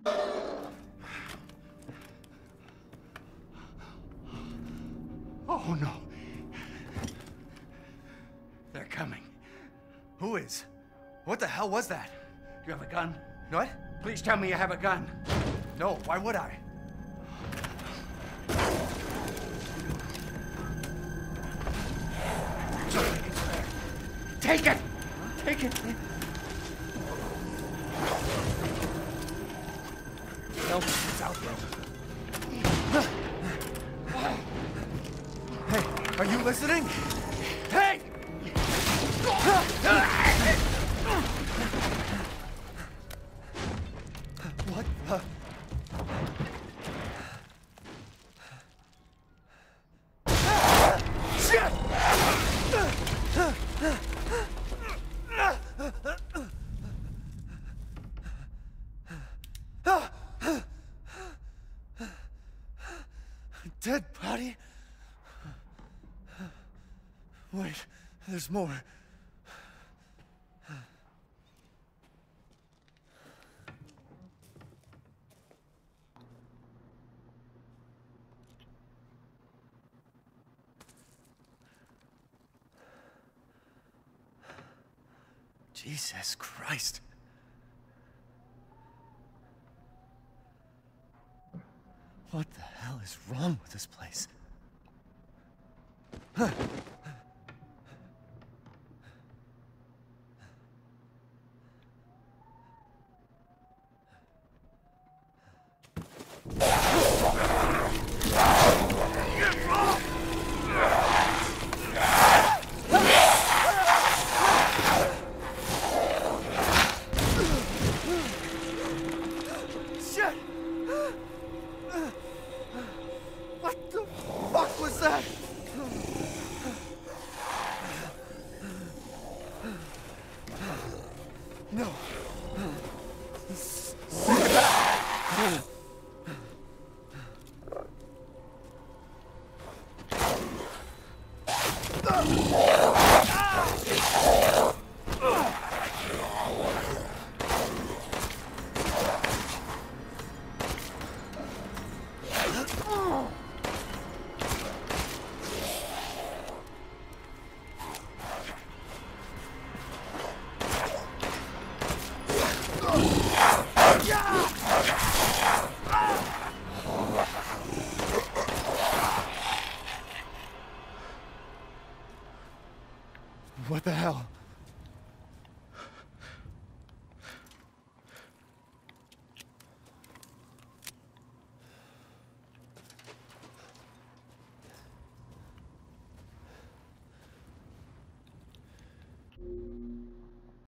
Oh, no. They're coming. Who is? What the hell was that? Do you have a gun? What? Please tell me you have a gun. No, why would I? Take it! Take it! No, it's out there. Hey, are you listening? Hey! What the? Shit! Dead body? Wait, there's more. Jesus Christ. What the hell is wrong with this place?